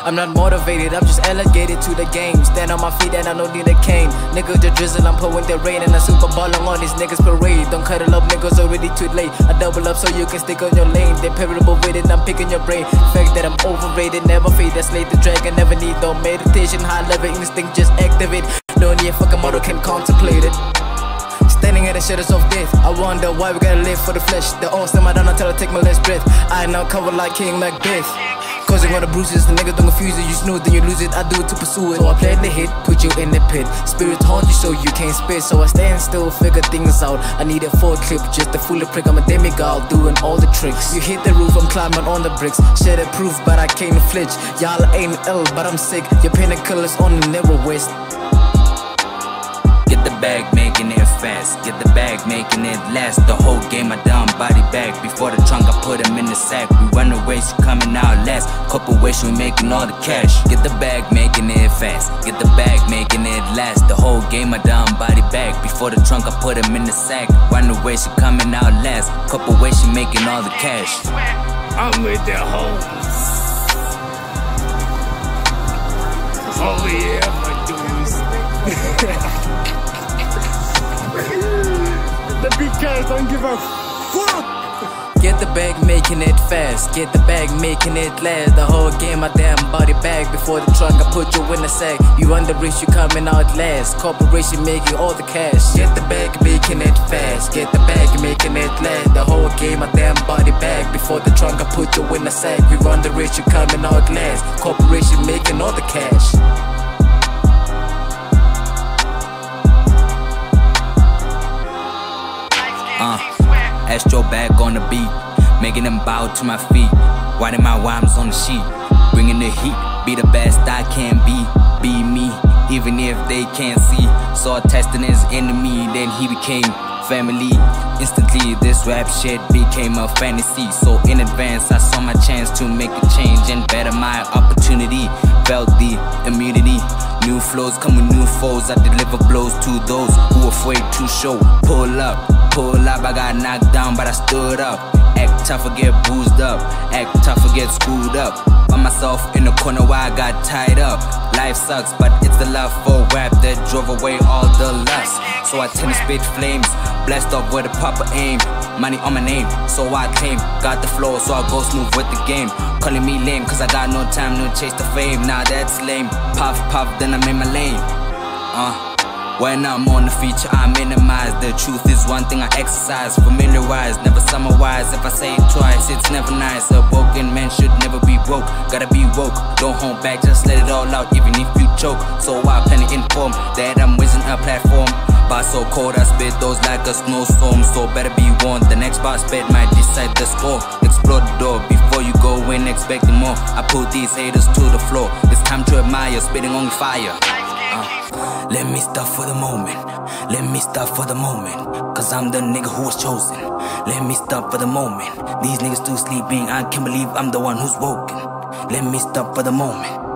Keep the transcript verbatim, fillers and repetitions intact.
I'm not motivated, I'm just allocated to the game. Stand on my feet and I don't need a cane. Nigga the drizzle, I'm pouring the rain. And I super balling on these niggas parade. Don't cuddle up, niggas already too late. I double up so you can stick on your lane. They're parable with it, I'm picking your brain. Fact that I'm overrated, never fade. I slay the dragon, never need no meditation. High level instinct, just activate. No need fucking model can contemplate it. Standing in the shadows of death, I wonder why we gotta live for the flesh. The awesome, I don't know till I take my last breath. I now covered like King Macbeth. Causing all the bruises, the nigga don't confuse it. You snooze, then you lose it, I do it to pursue it. So I play the hit, put you in the pit. Spirits haunt you so you can't spit. So I stand still, figure things out. I need a full clip, just a full prick. I'm a demigod, doing all the tricks. You hit the roof, I'm climbing on the bricks. Shattered proof, but I can't flinch. Y'all ain't ill, but I'm sick. Your pinnacle is on the narrow west. Get the bag, making it fast. Get the bag, making it last. The whole game, I down body bag. Before the trunk, I put him in the sack. We run away, she coming out last. Couple ways, we making all the cash. Get the bag, making it fast. Get the bag, making it last. The whole game, I down body bag. Before the trunk, I put him in the sack. Run away, she coming out last. Couple ways, she making all the cash. I'm with the hoes. Oh yeah, my dudes. The big guys don't give a fuck. Get the bag, making it fast. Get the bag, making it last. The whole game, my damn body bag. Before the trunk, I put you in the sack. You on the wrist, you coming out last. Corporation making all the cash. Get the bag, making it fast. Get the bag, making it last. The whole game, my damn body bag. Before the trunk, I put you in the sack. You run the wrist, you coming out last. Corporation making all the cash. Uh, Astro back on the beat, making them bow to my feet. Writing my rhymes on the sheet, bringing the heat. Be the best I can be, be me, even if they can't see. Saw testing his enemy, then he became family. Instantly, this rap shit became a fantasy. So in advance, I saw my chance to make a change and better my opportunity. Felt the immunity. New flows come with new foes. I deliver blows to those who afraid to show. Pull up, pull up, I got knocked down, but I stood up. Act tough or get bruised up. Act tough or get screwed up. By myself in the corner where I got tied up. Life sucks, but it's the love for rap that drove away all the lust. So I tend to spit flames, blast off with a proper aim. Money on my name, so I claim. Got the flow, so I go smooth with the game. Calling me lame, cause I got no time to chase the fame. Nah, that's lame. Puff, puff, then I'm in my lane. Uh When I'm on the feature, I minimize. The truth is one thing I exercise. Familiarize, never summarize. If I say it twice, it's never nice. A broken man should never be broke. Gotta be woke, don't hold back, just let it all out, even if you choke. So I plan to inform that I'm raising a platform. Bar so cold, I spit those like a snowstorm. So better be warned, the next bar spit might decide the score. Explore the door before you go in expecting more. I put these haters to the floor. It's time to admire, spitting only fire. Uh. Let me stop for the moment. Let me stop for the moment. Cause I'm the nigga who was chosen. Let me stop for the moment. These niggas still sleeping. I can't believe I'm the one who's woken. Let me stop for the moment.